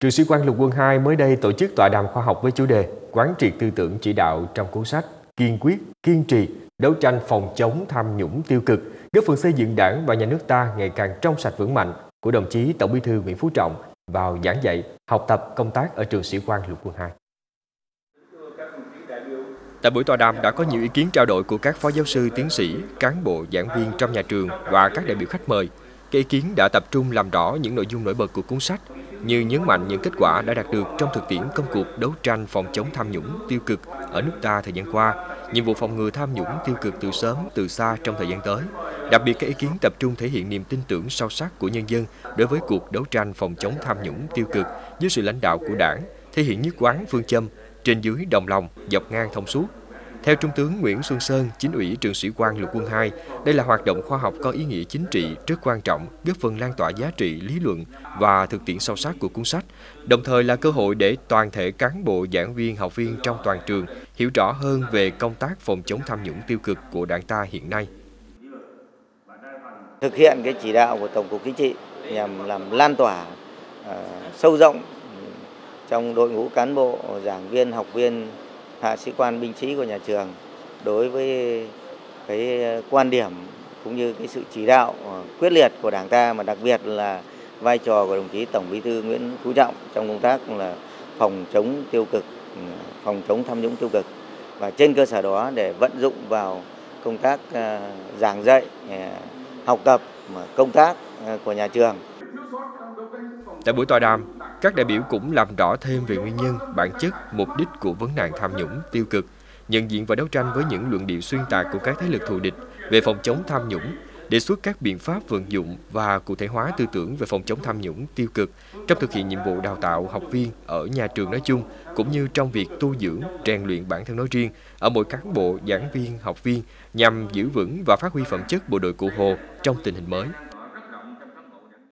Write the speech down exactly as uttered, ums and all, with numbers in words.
Trường Sĩ quan Lục Quân hai mới đây tổ chức tọa đàm khoa học với chủ đề Quán triệt tư tưởng chỉ đạo trong cuốn sách Kiên quyết, kiên trì, đấu tranh phòng chống tham nhũng tiêu cực, góp phần xây dựng Đảng và Nhà nước ta ngày càng trong sạch vững mạnh của đồng chí Tổng Bí thư Nguyễn Phú Trọng vào giảng dạy, học tập, công tác ở Trường Sĩ quan Lục Quân hai. Tại buổi tọa đàm đã có nhiều ý kiến trao đổi của các phó giáo sư, tiến sĩ, cán bộ, giảng viên trong nhà trường và các đại biểu khách mời. Các ý kiến đã tập trung làm rõ những nội dung nổi bật của cuốn sách, như nhấn mạnh những kết quả đã đạt được trong thực tiễn công cuộc đấu tranh phòng chống tham nhũng tiêu cực ở nước ta thời gian qua, nhiệm vụ phòng ngừa tham nhũng tiêu cực từ sớm từ xa trong thời gian tới. Đặc biệt, các ý kiến tập trung thể hiện niềm tin tưởng sâu sắc của nhân dân đối với cuộc đấu tranh phòng chống tham nhũng tiêu cực dưới sự lãnh đạo của Đảng, thể hiện nhất quán phương châm trên dưới đồng lòng, dọc ngang thông suốt. Theo Trung tướng Nguyễn Xuân Sơn, Chính ủy Trường Sĩ quan Lục Quân hai, đây là hoạt động khoa học có ý nghĩa chính trị rất quan trọng, góp phần lan tỏa giá trị lý luận và thực tiễn sâu sắc của cuốn sách, đồng thời là cơ hội để toàn thể cán bộ, giảng viên, học viên trong toàn trường hiểu rõ hơn về công tác phòng chống tham nhũng tiêu cực của Đảng ta hiện nay. Thực hiện cái chỉ đạo của Tổng cục Chính trị nhằm làm lan tỏa uh, sâu rộng trong đội ngũ cán bộ, giảng viên, học viên, hạ sĩ quan, binh sĩ của nhà trường đối với cái quan điểm cũng như cái sự chỉ đạo quyết liệt của Đảng ta, mà đặc biệt là vai trò của đồng chí Tổng Bí thư Nguyễn Phú Trọng trong công tác là phòng chống tiêu cực, phòng chống tham nhũng tiêu cực, và trên cơ sở đó để vận dụng vào công tác giảng dạy, học tập, công tác của nhà trường. Tại buổi tọa đàm, các đại biểu cũng làm rõ thêm về nguyên nhân, bản chất, mục đích của vấn nạn tham nhũng tiêu cực, nhận diện và đấu tranh với những luận điệu xuyên tạc của các thế lực thù địch về phòng chống tham nhũng, đề xuất các biện pháp vận dụng và cụ thể hóa tư tưởng về phòng chống tham nhũng tiêu cực trong thực hiện nhiệm vụ đào tạo học viên ở nhà trường nói chung, cũng như trong việc tu dưỡng, rèn luyện bản thân nói riêng ở mỗi cán bộ, giảng viên, học viên nhằm giữ vững và phát huy phẩm chất bộ đội Cụ Hồ trong tình hình mới.